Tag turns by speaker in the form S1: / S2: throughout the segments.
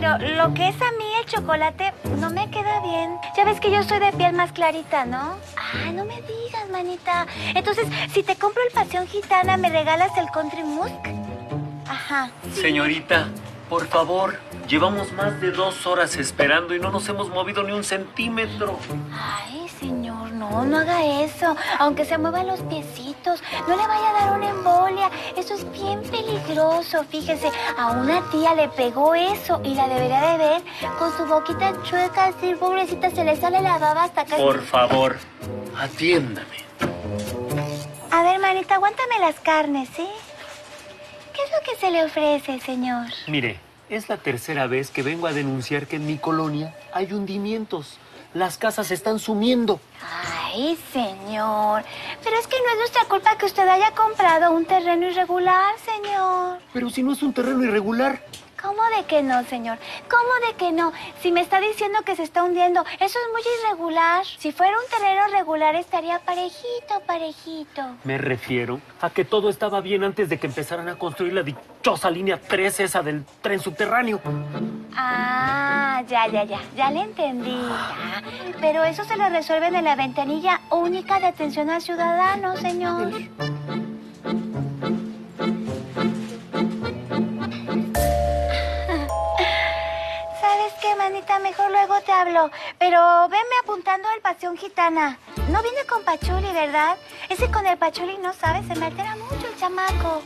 S1: lo que es a mí el chocolate no me queda bien. Ya ves que yo soy de piel más clarita, ¿no? Ah, no me digas, manita. Entonces, si te compro el Pasión Gitana, ¿me regalas el Country Musk? Ajá. Sí.
S2: Señorita, por favor, llevamos más de 2 horas esperando y no nos hemos movido ni un centímetro.
S1: Ay, señor, no haga eso. Aunque se muevan los piecitos, no le vaya a dar una embolia. Eso es bien peligroso. Fíjese, a una tía le pegó eso y la debería de ver con su boquita chueca, así, pobrecita, se le sale la baba hasta acá.
S2: Por favor, atiéndame.
S1: A ver, manita, aguántame las carnes, ¿sí? ¿Qué es lo que se le ofrece, señor?
S2: Mire, es la tercera vez que vengo a denunciar que en mi colonia hay hundimientos. Las casas se están sumiendo.
S1: Ay, señor. Pero es que no es nuestra culpa que usted haya comprado un terreno irregular, señor.
S2: Pero si no es un terreno irregular.
S1: ¿Cómo de que no, señor? ¿Cómo de que no? Si me está diciendo que se está hundiendo, eso es muy irregular. Si fuera un terreno regular, estaría parejito, parejito.
S2: Me refiero a que todo estaba bien antes de que empezaran a construir la dichosa línea 13, esa del tren subterráneo.
S1: Ah, ya le entendí. Ya. Pero eso se lo resuelven en la ventanilla única de atención al ciudadano, señor. ¿Sabes qué, manita? Mejor luego te hablo. Pero venme apuntando al Pasión Gitana. No viene con Pachuli, ¿verdad? Ese con el Pachuli, no sabes, se me altera mucho el chamaco.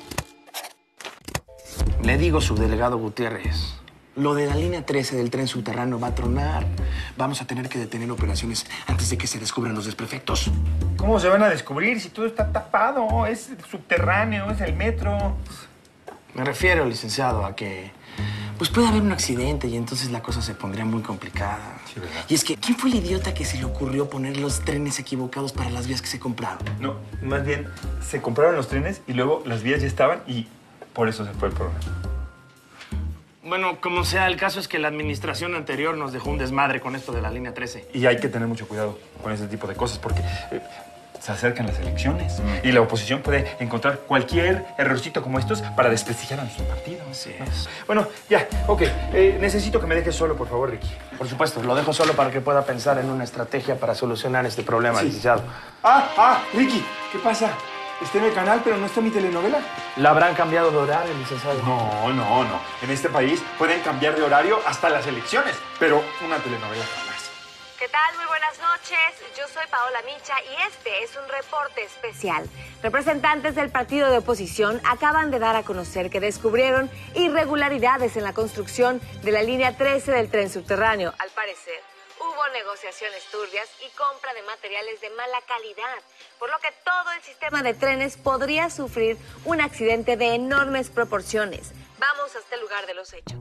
S3: Le digo, subdelegado Gutiérrez, lo de la línea 13 del tren subterráneo va a tronar. Vamos a tener que detener operaciones antes de que se descubran los desperfectos.
S4: ¿Cómo se van a descubrir si todo está tapado? Es subterráneo, es el metro.
S3: Me refiero, licenciado, a que pues puede haber un accidente y entonces la cosa se pondría muy complicada.
S4: Sí, ¿verdad?
S3: Y es que, ¿quién fue el idiota que se le ocurrió poner los trenes equivocados para las vías que se compraron?
S4: No, más bien, se compraron los trenes y luego las vías ya estaban y por eso se fue el problema.
S3: Bueno, como sea, el caso es que la administración anterior nos dejó un desmadre con esto de la línea 13.
S4: Y hay que tener mucho cuidado con ese tipo de cosas porque se acercan las elecciones y la oposición puede encontrar cualquier errorcito como estos para desprestigiar a nuestro partido.
S3: Así es.
S4: Bueno, ya, ok. Necesito que me dejes solo, por favor, Ricky.
S3: Por supuesto, lo dejo solo para que pueda pensar en una estrategia para solucionar este problema,
S4: Sí.
S3: licenciado.
S4: Ricky, ¿qué pasa? Está en el canal, pero no está mi telenovela.
S3: ¿La habrán cambiado de horario, licenciado?
S4: No. En este país pueden cambiar de horario hasta las elecciones, pero una telenovela jamás.
S5: ¿Qué tal? Muy buenas noches. Yo soy Paola Micha y este es un reporte especial. Representantes del partido de oposición acaban de dar a conocer que descubrieron irregularidades en la construcción de la línea 13 del tren subterráneo. Al parecer, hubo negociaciones turbias y compra de materiales de mala calidad, por lo que todo el sistema de trenes podría sufrir un accidente de enormes proporciones. Vamos hasta el lugar de los hechos.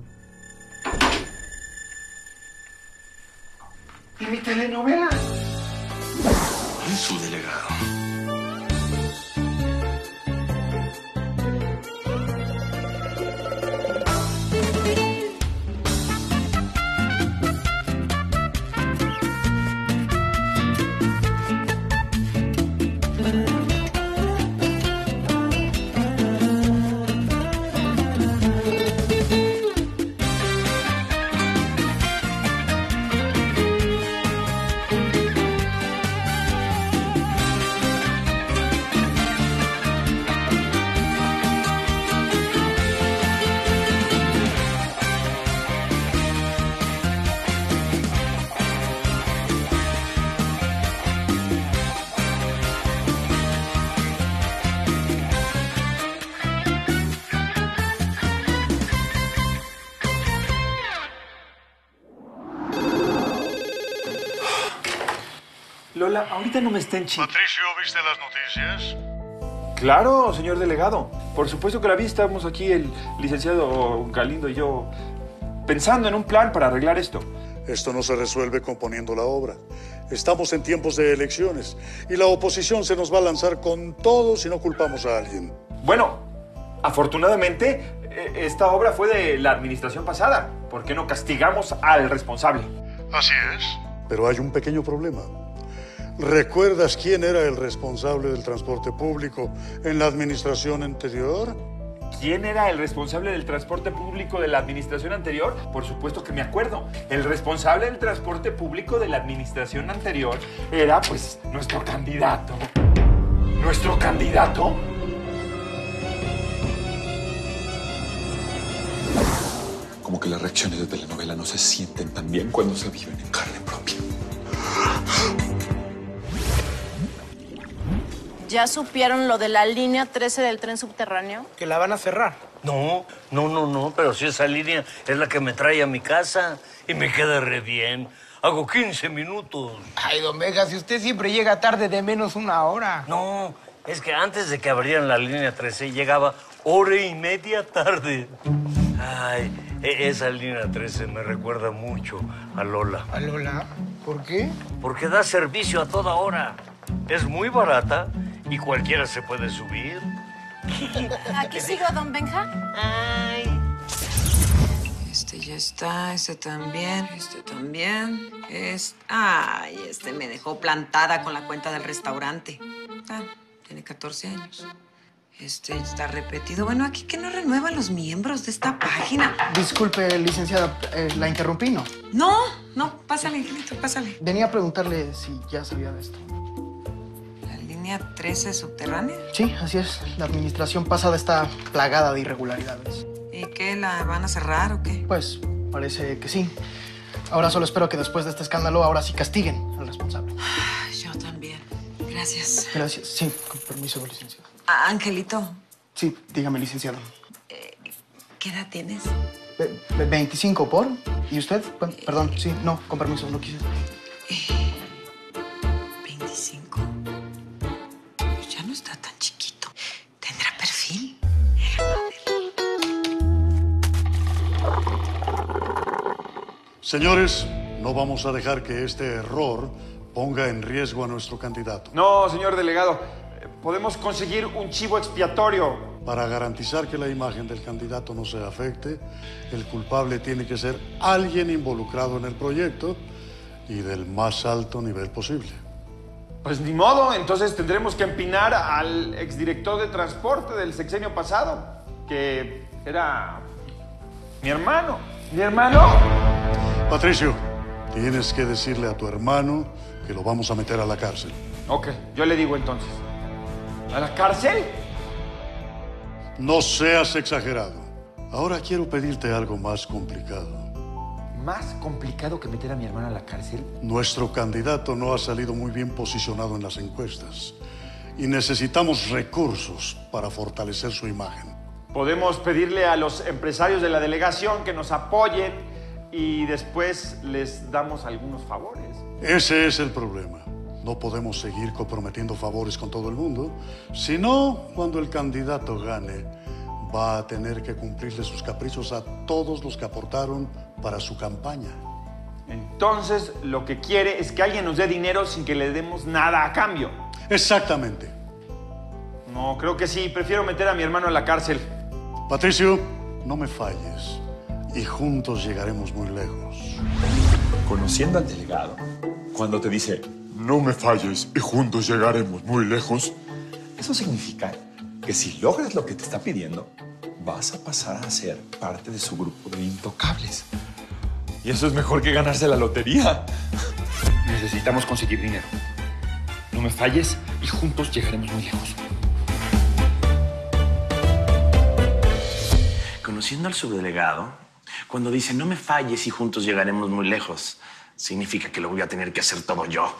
S4: ¿Y mi telenovela?
S6: Su delegado.
S4: Lola, ahorita no me estén chingando.
S6: Patricio, ¿viste las noticias?
S4: Claro, señor delegado. Por supuesto que la vi. Estamos aquí, el licenciado Galindo y yo, pensando en un plan para arreglar esto.
S7: Esto no se resuelve componiendo la obra. Estamos en tiempos de elecciones y la oposición se nos va a lanzar con todo si no culpamos a alguien.
S4: Bueno, afortunadamente, esta obra fue de la administración pasada. ¿Por qué no castigamos al responsable?
S6: Así es.
S7: Pero hay un pequeño problema. ¿Recuerdas quién era el responsable del transporte público en la administración anterior?
S4: ¿Quién era el responsable del transporte público de la administración anterior? Por supuesto que me acuerdo. El responsable del transporte público de la administración anterior era, pues, nuestro candidato. ¿Nuestro candidato?
S8: Como que las reacciones de telenovela no se sienten tan bien cuando se viven en carne propia.
S9: ¿Ya supieron lo de la línea 13 del tren subterráneo?
S10: Que la van a cerrar.
S11: No, pero si esa línea es la que me trae a mi casa y me queda re bien. Hago 15 minutos.
S10: Ay, don Vega, si usted siempre llega tarde de menos una hora.
S11: No, es que antes de que abrieran la línea 13 llegaba hora y media tarde. Ay, esa línea 13 me recuerda mucho a Lola.
S10: ¿A Lola? ¿Por qué?
S11: Porque da servicio a toda hora. Es muy barata y cualquiera se puede subir.
S9: Aquí sigo, don Benja.
S11: Ay.
S12: Este ya está, este también, Ay, este me dejó plantada con la cuenta del restaurante. Tiene 14 años. Este está repetido. Bueno, aquí que no renuevan los miembros de esta página.
S10: Disculpe, licenciada, ¿la interrumpí, no?
S12: No, pásale, Angelito, pásale.
S10: Venía a preguntarle si ya sabía de esto.
S12: ¿La línea 13 subterránea?
S10: Sí, así es. La administración pasada está plagada de irregularidades.
S12: ¿Y qué, la van a cerrar o qué?
S10: Pues, parece que sí. Ahora solo espero que después de este escándalo, ahora sí castiguen al responsable.
S12: Yo también. Gracias.
S10: Gracias. Sí, con permiso, licenciado.
S12: Angelito.
S10: Sí, dígame, licenciado.
S12: ¿Qué edad tienes?
S10: 25 por. ¿Y usted? Perdón, sí, no, con permiso, no quise.
S12: 25. Pues ya no está tan chiquito. ¿Tendrá perfil?
S7: Señores, no vamos a dejar que este error ponga en riesgo a nuestro candidato.
S4: No, señor delegado. Podemos conseguir un chivo expiatorio.
S7: Para garantizar que la imagen del candidato no se afecte, el culpable tiene que ser alguien involucrado en el proyecto y del más alto nivel posible.
S4: Pues ni modo, entonces tendremos que empinar al exdirector de transporte del sexenio pasado, que era mi hermano. ¿Mi hermano?
S7: Patricio, tienes que decirle a tu hermano que lo vamos a meter a la cárcel.
S4: Ok, yo le digo entonces. ¿A la cárcel?
S7: No seas exagerado. Ahora quiero pedirte algo más complicado.
S4: ¿Más complicado que meter a mi hermano a la cárcel?
S7: Nuestro candidato no ha salido muy bien posicionado en las encuestas y necesitamos recursos para fortalecer su imagen.
S4: Podemos pedirle a los empresarios de la delegación que nos apoyen y después les damos algunos favores.
S7: Ese es el problema. No podemos seguir comprometiendo favores con todo el mundo. Si no, cuando el candidato gane, va a tener que cumplirle sus caprichos a todos los que aportaron para su campaña.
S4: Entonces, lo que quiere es que alguien nos dé dinero sin que le demos nada a cambio.
S7: Exactamente.
S4: No, creo que sí. Prefiero meter a mi hermano a la cárcel.
S7: Patricio, no me falles y juntos llegaremos muy lejos.
S8: Conociendo al delegado, cuando te dice no me falles y juntos llegaremos muy lejos, eso significa que si logras lo que te está pidiendo, vas a pasar a ser parte de su grupo de intocables. Y eso es mejor que ganarse la lotería.
S4: Necesitamos conseguir dinero. No me falles y juntos llegaremos muy lejos.
S3: Conociendo al subdelegado, cuando dice no me falles y juntos llegaremos muy lejos, significa que lo voy a tener que hacer todo yo.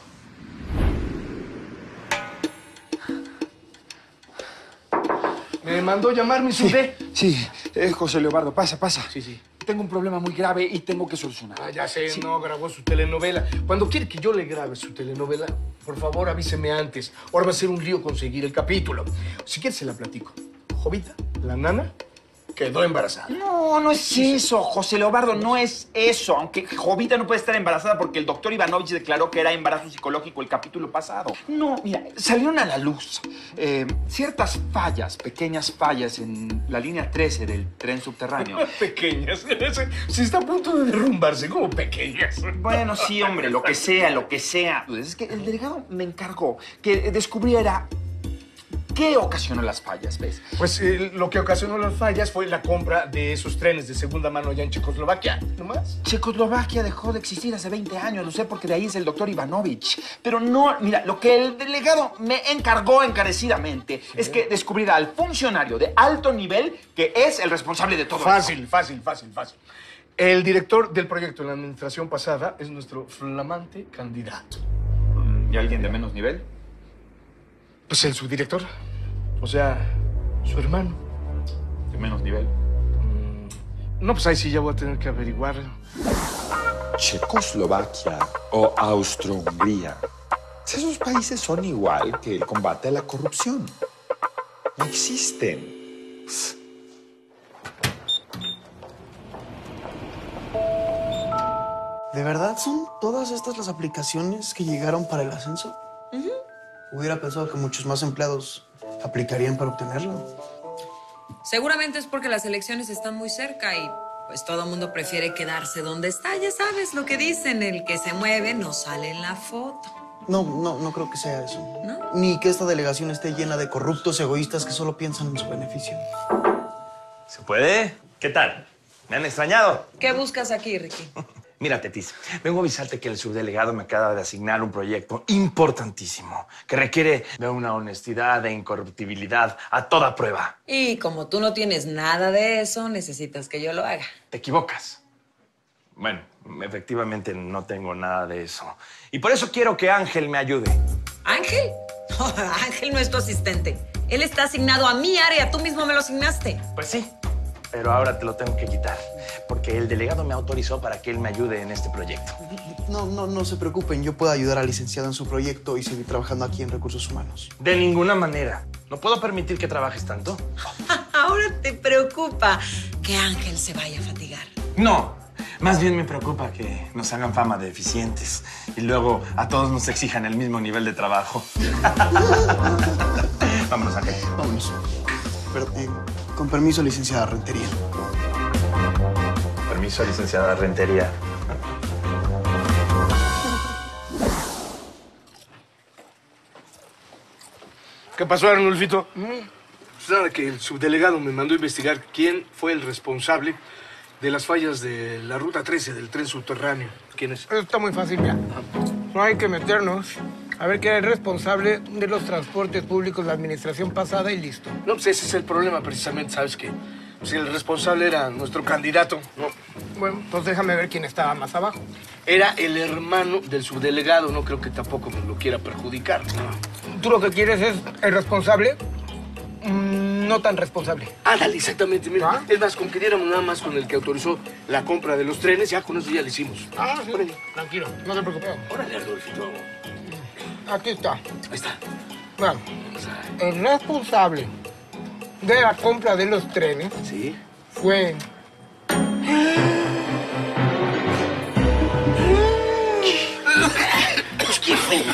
S10: Me mandó llamar mi sudé.
S4: Sí, José Leobardo, pasa.
S10: Sí.
S4: Tengo un problema muy grave y tengo que solucionar.
S10: Ya sé, no grabó su telenovela. Cuando quiere que yo le grabe su telenovela, por favor avíseme antes. Ahora va a ser un lío conseguir el capítulo. Si quiere se la platico. Jovita, la nana, quedó embarazada.
S13: No es eso, José Leobardo, no es eso. Aunque Jovita no puede estar embarazada porque el doctor Ivanovich declaró que era embarazo psicológico el capítulo pasado. No, mira, salieron a la luz ciertas fallas, pequeñas fallas en la línea 13 del tren subterráneo.
S10: Pequeñas. Si está a punto de derrumbarse, ¿cómo pequeñas?
S13: Bueno, sí, hombre, lo que sea. Es que el delegado me encargó que descubriera ¿Qué ocasionó las fallas, ves?
S10: Pues lo que ocasionó las fallas fue la compra de esos trenes de segunda mano allá en Checoslovaquia, ¿no más?
S13: Checoslovaquia dejó de existir hace 20 años, lo sé porque de ahí es el doctor Ivanovich. Pero no, mira, lo que el delegado me encargó encarecidamente es que descubriera al funcionario de alto nivel que es el responsable de todo
S10: Fácil.
S13: esto.
S10: El director del proyecto en la administración pasada es nuestro flamante candidato.
S13: ¿Y alguien de menos nivel?
S10: Pues el subdirector. O sea, su hermano.
S13: ¿De menos nivel?
S10: No, pues ahí sí ya voy a tener que averiguar.
S8: Checoslovaquia o Austro-Hungría. Esos países son igual que el combate a la corrupción. No existen.
S3: ¿De verdad son todas estas las aplicaciones que llegaron para el ascenso? Hubiera pensado que muchos más empleados aplicarían para obtenerlo.
S12: Seguramente es porque las elecciones están muy cerca y pues todo el mundo prefiere quedarse donde está. Ya sabes lo que dicen, el que se mueve no sale en la foto.
S3: No creo que sea eso.
S12: ¿No?
S3: Ni que esta delegación esté llena de corruptos egoístas que solo piensan en su beneficio.
S14: ¿Se puede? ¿Qué tal? ¿Me han extrañado?
S12: ¿Qué buscas aquí, Ricky?
S14: Mira, Tetis, vengo a avisarte que el subdelegado me acaba de asignar un proyecto importantísimo que requiere de una honestidad e incorruptibilidad a toda prueba.
S12: Y como tú no tienes nada de eso, necesitas que yo lo haga.
S14: Te equivocas. Bueno, efectivamente no tengo nada de eso. Y por eso quiero que Ángel me ayude.
S12: ¿Ángel? No, Ángel no es tu asistente. Él está asignado a mi área. Tú mismo me lo asignaste.
S14: Pues sí, pero ahora te lo tengo que quitar. Porque el delegado me autorizó para que él me ayude en este proyecto.
S3: No se preocupen. Yo puedo ayudar al licenciado en su proyecto y seguir trabajando aquí en Recursos Humanos.
S14: De ninguna manera. No puedo permitir que trabajes tanto.
S12: Ahora te preocupa que Ángel se vaya a fatigar.
S14: No. Más bien me preocupa que nos hagan fama de eficientes y luego a todos nos exijan el mismo nivel de trabajo. Vámonos, Ángel.
S3: Vámonos. Pero, con permiso, licenciada Rentería.
S14: Permiso, licenciada Rentería.
S10: ¿Qué pasó, Arnulfito? Pues nada, que el subdelegado me mandó a investigar quién fue el responsable de las fallas de la ruta 13 del tren subterráneo. ¿Quién es?
S15: Está muy fácil, ya. No hay que meternos a ver quién era el responsable de los transportes públicos de la administración pasada y listo.
S10: No, pues ese es el problema precisamente, ¿sabes qué? Si el responsable era nuestro candidato, no.
S15: Bueno, entonces déjame ver quién estaba más abajo.
S10: Era el hermano del subdelegado, no creo que tampoco me lo quiera perjudicar.
S15: ¿Tú lo que quieres es el responsable? No tan responsable.
S10: Ándale, exactamente, mira. Es más, con que diéramos nada más con el que autorizó la compra de los trenes, ya con eso ya lo hicimos.
S15: Sí. Tranquilo, no te preocupes.
S10: Órale, Arnulfito.
S15: Aquí está.
S10: Ahí está.
S15: Bueno, el responsable de la compra de los trenes fue...
S10: Pues, ¿quién fue?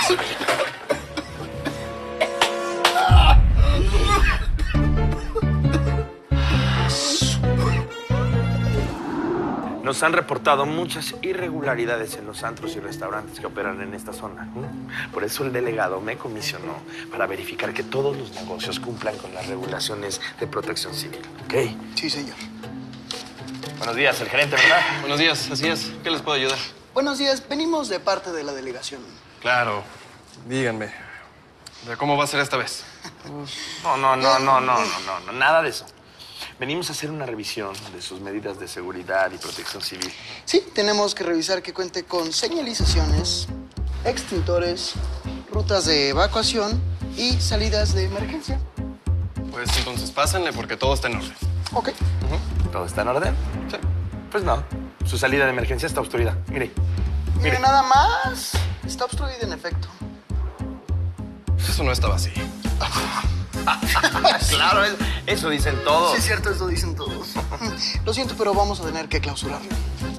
S14: Nos han reportado muchas irregularidades en los antros y restaurantes que operan en esta zona. Por eso el delegado me comisionó para verificar que todos los negocios cumplan con las regulaciones de protección civil. ¿Ok?
S3: Sí, señor.
S14: Buenos días, el gerente, ¿verdad?
S16: Buenos días, así es. ¿Qué les puedo ayudar?
S3: Buenos días. Venimos de parte de la delegación.
S16: Claro. Díganme. ¿Cómo va a ser esta vez?
S14: No, nada de eso. Venimos a hacer una revisión de sus medidas de seguridad y protección civil.
S3: Sí, tenemos que revisar que cuente con señalizaciones, extintores, rutas de evacuación y salidas de emergencia.
S16: Pues entonces pásenle porque todo está en orden.
S3: Ok.
S14: ¿Todo está en orden?
S16: Sí.
S14: Pues no. Su salida de emergencia está obstruida. Mire.
S3: Mire, nada más. Está obstruida en efecto.
S16: Eso no estaba así.
S14: Claro, eso dicen todos.
S3: Sí, es cierto, eso dicen todos. Lo siento, pero vamos a tener que clausurarlo.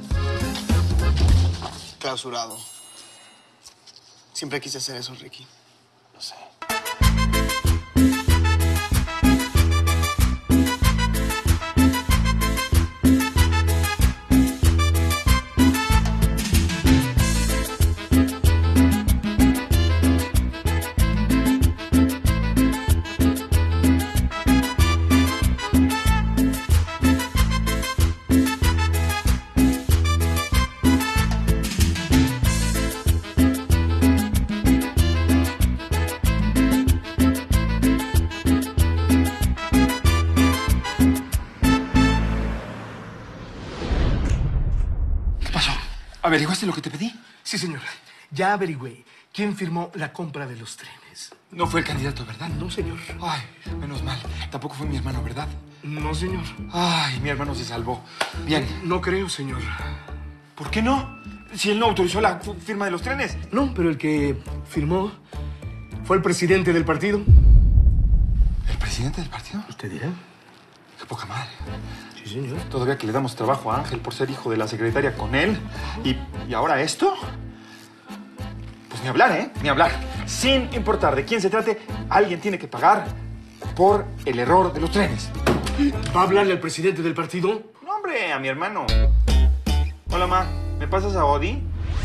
S3: Clausurado. Siempre quise hacer eso, Ricky.
S14: Lo sé.
S4: ¿Averiguaste lo que te pedí?
S10: Sí, señor. Ya averigüé quién firmó la compra de los trenes.
S4: No fue el candidato, ¿verdad?
S10: No, señor.
S4: Ay, menos mal. Tampoco fue mi hermano, ¿verdad?
S10: No, señor.
S4: Ay, mi hermano se salvó. Bien.
S10: No creo, señor.
S4: ¿Por qué no? Si él no autorizó la firma de los trenes.
S10: No, pero el que firmó fue el presidente del partido.
S4: ¿El presidente del partido?
S10: ¿Usted dirá?
S4: Qué poca madre.
S10: Sí, señor.
S4: Todavía que le damos trabajo a Ángel por ser hijo de la secretaria con él. ¿Y ahora esto? Pues ni hablar, ¿eh? Ni hablar. Sin importar de quién se trate, alguien tiene que pagar por el error de los trenes.
S10: ¿Va a hablarle al presidente del partido?
S4: No, hombre, a mi hermano. Hola, ma. ¿Me pasas a Odi?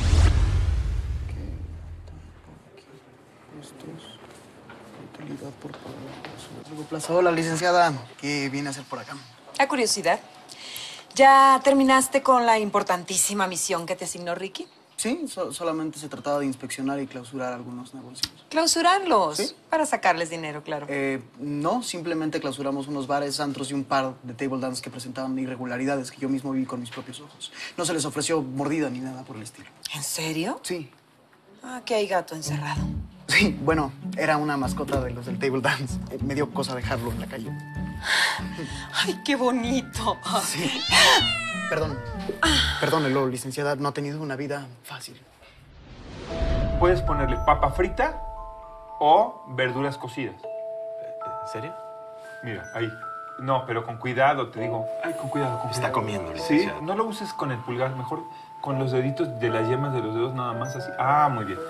S3: Hola, licenciada. ¿Qué viene a hacer por acá?
S12: La curiosidad. ¿Ya terminaste con la importantísima misión que te asignó Ricky?
S3: Sí, solamente se trataba de inspeccionar y clausurar algunos negocios.
S12: ¿Clausurarlos?
S3: ¿Sí?
S12: Para sacarles dinero, claro.
S3: No, simplemente clausuramos unos bares, antros y un par de table dance que presentaban irregularidades que yo mismo vi con mis propios ojos. No se les ofreció mordida ni nada por el estilo.
S12: ¿En serio?
S3: Sí.
S12: Ah, que hay gato encerrado.
S3: Sí, bueno, era una mascota de los del table dance. Me dio cosa dejarlo en la calle.
S12: ¡Ay, qué bonito!
S3: Sí. Perdónelo, licenciada, no ha tenido una vida fácil.
S4: Puedes ponerle papa frita o verduras cocidas.
S14: ¿En serio?
S4: Mira, ahí. No, pero con cuidado, te digo. Ay, con cuidado, con cuidado.
S14: Está comiendo,
S4: Sí,
S14: licenciado.
S4: no lo uses con el pulgar, mejor con los deditos de las yemas de los dedos nada más así. Ah, muy bien.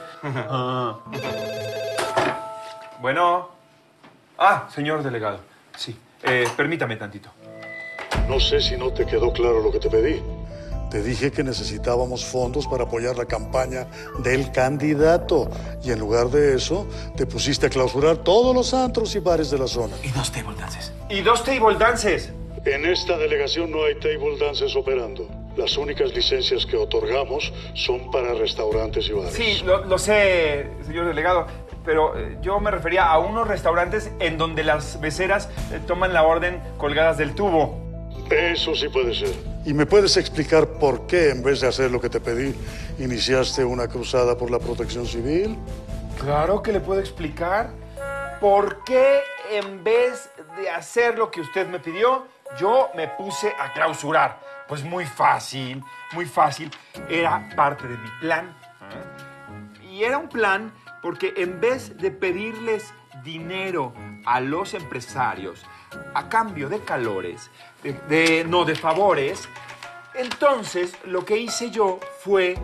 S4: Bueno. Ah, señor delegado. Sí, permítame tantito.
S7: No sé si no te quedó claro lo que te pedí. Te dije que necesitábamos fondos para apoyar la campaña del candidato. Y en lugar de eso, te pusiste a clausurar todos los antros y bares de la zona.
S10: Y 2 table dances.
S4: Y 2 table dances.
S7: En esta delegación no hay table dances operando. Las únicas licencias que otorgamos son para restaurantes y bares.
S4: Sí, lo sé, señor delegado. Pero yo me refería a unos restaurantes en donde las meseras toman la orden colgadas del tubo.
S7: Eso sí puede ser. ¿Y me puedes explicar por qué, en vez de hacer lo que te pedí, iniciaste una cruzada por la protección civil?
S4: Claro que le puedo explicar. ¿Por qué, en vez de hacer lo que usted me pidió, yo me puse a clausurar? Pues muy fácil, muy fácil. Era parte de mi plan. Y era un plan porque en vez de pedirles dinero a los empresarios a cambio de calores, de favores, entonces lo que hice yo fue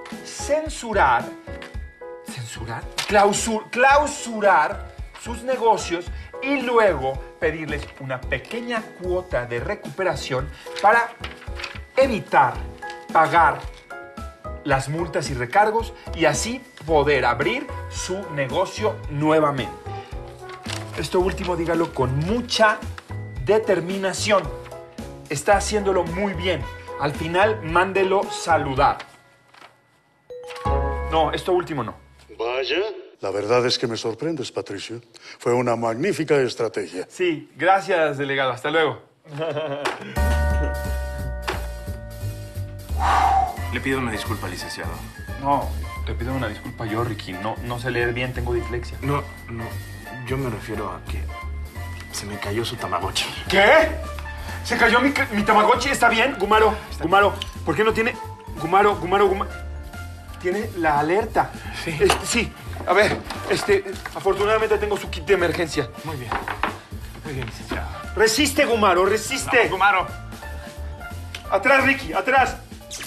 S4: clausurar sus negocios y luego pedirles una pequeña cuota de recuperación para evitar pagar las multas y recargos y así poder abrir su negocio nuevamente. Esto último dígalo con mucha determinación. Está haciéndolo muy bien. Al final, mándelo saludar. No, esto último no.
S7: Vaya. La verdad es que me sorprendes, Patricio. Fue una magnífica estrategia.
S4: Sí, gracias, delegado. Hasta luego.
S14: Le pido una disculpa, licenciado.
S4: No, te pido una disculpa yo, Ricky. No sé leer bien, tengo dislexia.
S10: No. Yo me refiero a que se me cayó su Tamagotchi.
S4: ¿Qué? ¿Se cayó mi Tamagotchi? ¿Está bien? Gumaro, ¿por qué no tiene... Gumaro. Tiene la alerta.
S10: Sí.
S4: Sí. A ver, afortunadamente tengo su kit de emergencia.
S10: Muy bien, licenciado.
S4: Resiste, Gumaro, resiste.
S14: Vamos, Gumaro.
S4: Atrás, Ricky, atrás.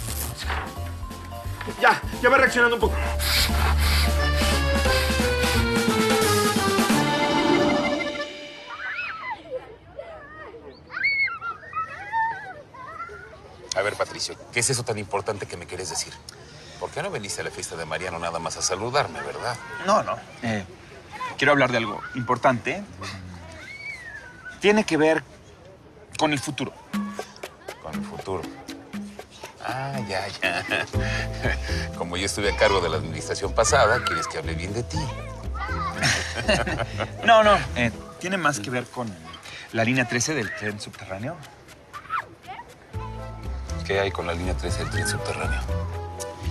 S4: Ya va reaccionando un poco.
S17: A ver, Patricio, ¿qué es eso tan importante que me quieres decir? ¿Por qué no viniste a la fiesta de Mariano nada más a saludarme, verdad?
S13: No. Quiero hablar de algo importante. Tiene que ver con el futuro.
S17: Con el futuro. Ah, ya. Como yo estuve a cargo de la administración pasada, ¿quieres que hable bien de ti?
S13: No. Tiene más que ver con la línea 13 del tren subterráneo.
S17: ¿Qué hay con la línea 13 del tren subterráneo?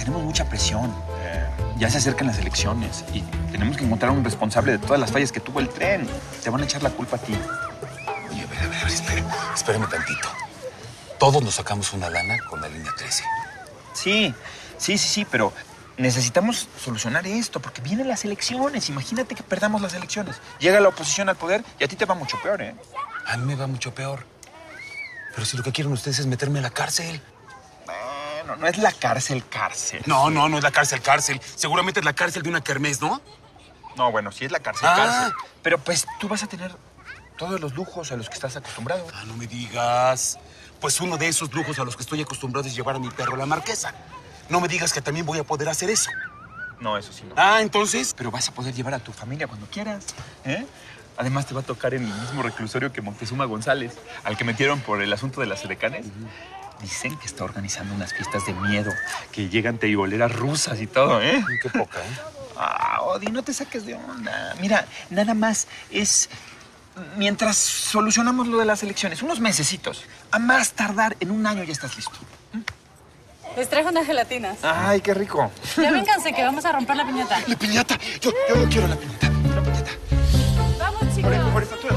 S13: tenemos mucha presión. Ya se acercan las elecciones y tenemos que encontrar un responsable de todas las fallas que tuvo el tren. Te van a echar la culpa a ti.
S17: Oye, a ver, espérame tantito. Todos nos sacamos una lana con la línea 13.
S13: Sí, pero necesitamos solucionar esto porque vienen las elecciones. Imagínate que perdamos las elecciones. Llega la oposición al poder y a ti te va mucho peor, ¿eh?
S17: A mí me va mucho peor. Pero si lo que quieren ustedes es meterme a la cárcel.
S13: No es la cárcel.
S17: No es la cárcel. Seguramente es la cárcel de una kermés, ¿no?
S13: No, bueno, sí es la cárcel. Pero pues tú vas a tener todos los lujos a los que estás acostumbrado.
S17: No me digas. Pues uno de esos lujos a los que estoy acostumbrado es llevar a mi perro a la Marquesa. No me digas que también voy a poder hacer eso.
S13: No, eso sí no.
S17: Entonces.
S13: Pero vas a poder llevar a tu familia cuando quieras, ¿eh? Además te va a tocar en el mismo reclusorio que Moctezuma González, al que metieron por el asunto de las edecanes. Dicen que está organizando unas fiestas de miedo, que llegan teiboleras rusas y todo, ¿eh?
S17: Qué poca, ¿eh?
S13: Odi, no te saques de onda. Mira, nada más es mientras solucionamos lo de las elecciones, unos mesecitos. A más tardar, en un año ya estás listo.
S18: Les trajo unas gelatinas.
S13: Ay, qué rico.
S18: Ya vénganse que vamos a romper la piñata.
S17: ¡La piñata! Yo no quiero la piñata.
S18: Vamos, chicos.
S13: Por estaturas.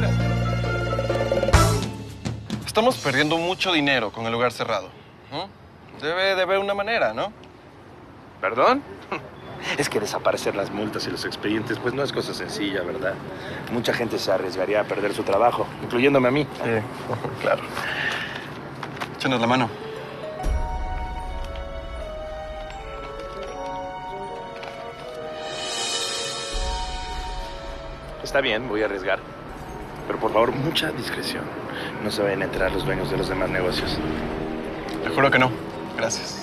S16: Estamos perdiendo mucho dinero con el lugar cerrado. Debe de haber una manera, ¿no?
S14: ¿Perdón? Es que desaparecer las multas y los expedientes, pues no es cosa sencilla, ¿verdad? Mucha gente se arriesgaría a perder su trabajo, incluyéndome a mí.
S16: Sí, claro. Échanos la mano.
S14: Está bien, voy a arriesgar. Pero por favor, mucha discreción. No se vayan a enterar los dueños de los demás negocios.
S16: Te juro que no. Gracias.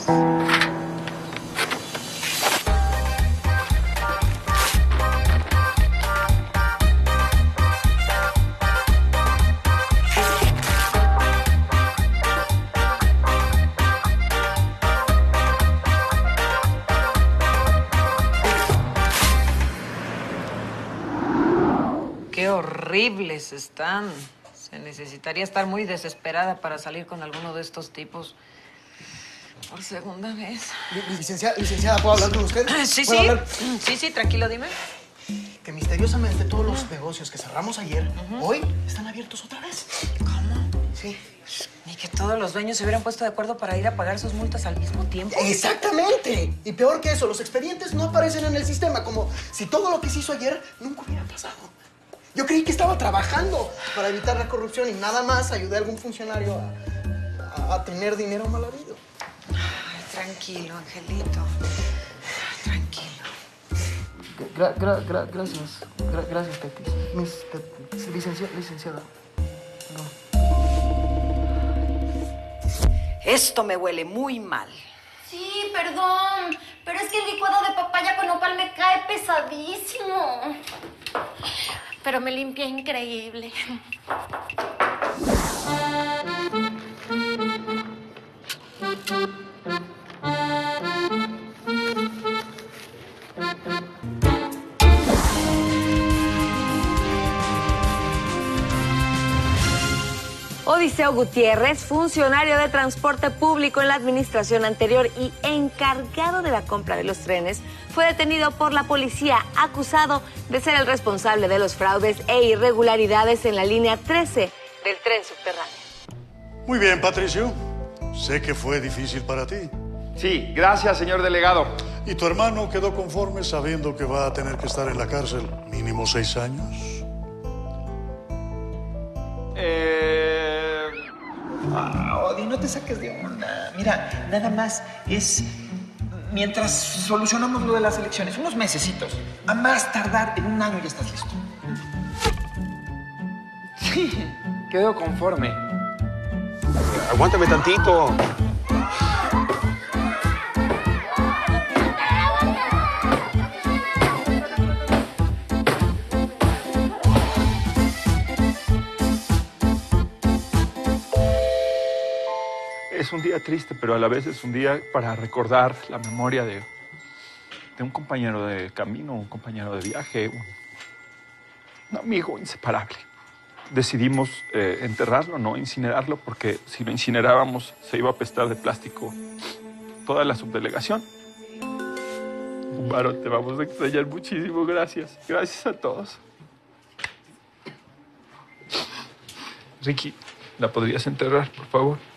S12: Qué horribles están. Se necesitaría estar muy desesperada para salir con alguno de estos tipos. Por segunda vez.
S3: Licenciada, ¿puedo hablar con usted?
S12: Sí, tranquilo, dime.
S3: Que misteriosamente todos los negocios que cerramos ayer, hoy están abiertos otra vez.
S12: ¿Cómo?
S3: Sí.
S12: Ni que todos los dueños se hubieran puesto de acuerdo para ir a pagar sus multas al mismo tiempo.
S3: ¡Exactamente! Y peor que eso, los expedientes no aparecen en el sistema, como si todo lo que se hizo ayer nunca hubiera pasado. Yo creí que estaba trabajando para evitar la corrupción y nada más ayudé a algún funcionario a tener dinero mal habido.
S12: Ay, tranquilo, Angelito. Tranquilo.
S3: Gracias, Tetis. Licenciada.
S12: Esto me huele muy mal.
S19: Sí, perdón, pero es que el licuado de papaya con nopal me cae pesadísimo. Pero me limpia increíble.
S5: Odiseo Gutiérrez, funcionario de transporte público en la administración anterior y encargado de la compra de los trenes, fue detenido por la policía, acusado de ser el responsable de los fraudes e irregularidades en la línea 13 del tren subterráneo.
S7: Muy bien, Patricio. Sé que fue difícil para ti.
S13: Sí, gracias, señor delegado.
S7: ¿Y tu hermano quedó conforme sabiendo que va a tener que estar en la cárcel mínimo 6 años?
S13: Odi, no te saques de onda. Mira, nada más es mientras solucionamos lo de las elecciones, unos mesecitos. A más tardar, en un año ya estás listo. Sí, quedo conforme.
S14: Aguántame tantito.
S4: Es un día triste, pero a la vez es un día para recordar la memoria de un compañero de camino, un compañero de viaje, un amigo inseparable. Decidimos enterrarlo, no incinerarlo, porque si lo incinerábamos se iba a apestar de plástico toda la subdelegación. Varo, te vamos a extrañar muchísimo. Gracias. Gracias a todos. Ricky, ¿la podrías enterrar, por favor?